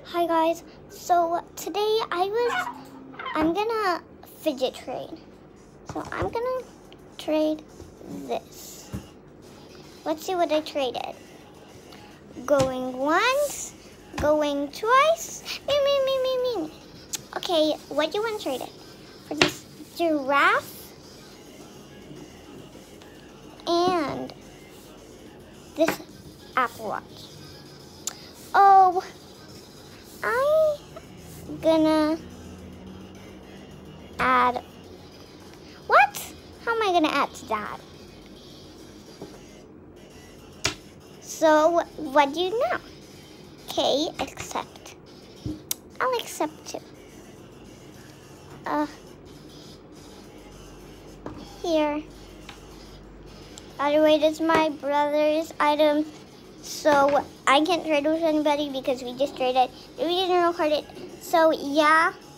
Hi guys, so today I'm gonna fidget trade. So I'm gonna trade this. Let's see what I traded. Going once, going twice, me. Okay, what do you want to trade it? For this giraffe and this Apple Watch. Oh, I'm gonna add, what? How am I gonna add to that? So, what do you know? Okay, accept. I'll accept too. Here. By the way, this is my brother's item. So I can't trade with anybody because we just traded. We didn't record it. So yeah.